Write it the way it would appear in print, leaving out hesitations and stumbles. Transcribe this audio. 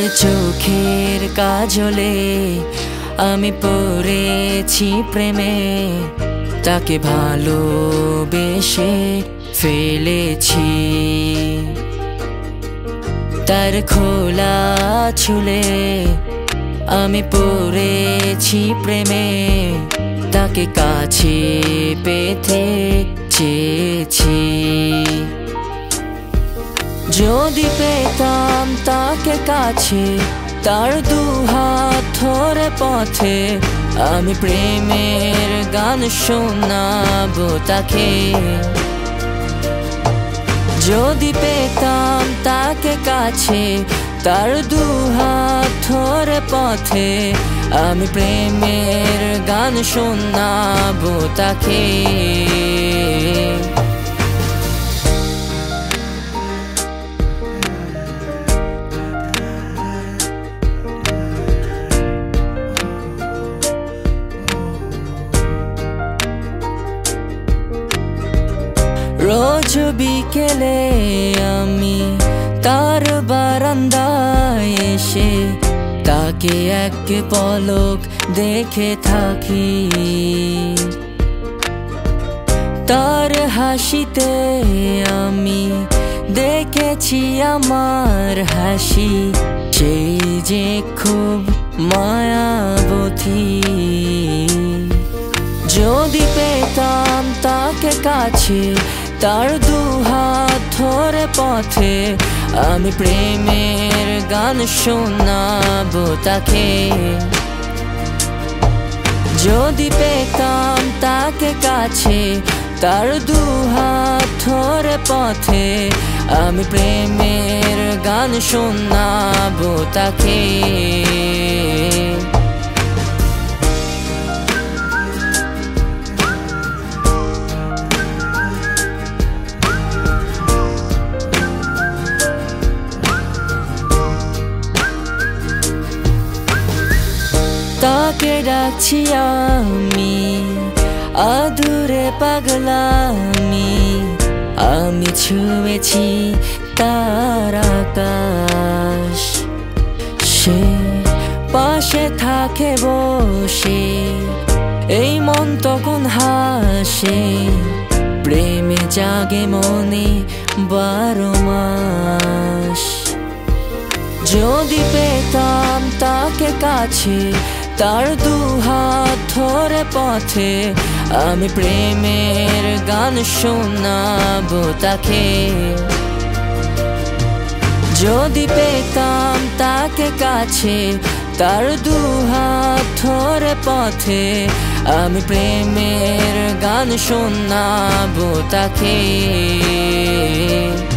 চোখের কাজলে আমি পড়েছি প্রেমে, তাকে ভালোবেসে ফেলেছি। তার খোলা চুলে আমি পড়েছি প্রেমে, তাকে কাছে পেতে চেয়েছি। যদি পেতাম তাকে কাছে, তার দুহাত ধরে পথে আমি প্রেমের গান শোনাবো তাকে। যদি পেতাম তাকে কাছে, তার দুহাত ধরে পথে আমি প্রেমের গান শোনাবো তাকে। রোজ বিকেলে আমি তার বারান্দায় এসে তাকে এক পলক দেখে থাকি। তার হাসিতে আমি দেখেছি আমার হাসি, সেই যে খুব মায়াবতী। যদি পেতাম তাকে কাছে, তার দুহাত ধরে পথে আমি প্রেমের গান শোনাবো তাকে। যদি পেতাম তাকে কাছে, তার দুহাত ধরে পথে আমি প্রেমের গান শোনাবো তাকে। তাকে ডাকছি আমি আদুরে পাগলামি, আমি ছুঁয়েছি তার আকাশ। সে পাশে থাকে বসে, এই মন তখন হাসে, প্রেমে জাগে মনে 12 মাস। যদি পেতাম তাকে কাছে, তার দুহাত ধরে পথে আমি প্রেমের গান শোনাবো তাকে। যদি পেতাম তাকে কাছে, তার দুহাত ধরে পথে আমি প্রেমের গান শোনাবো তাকে।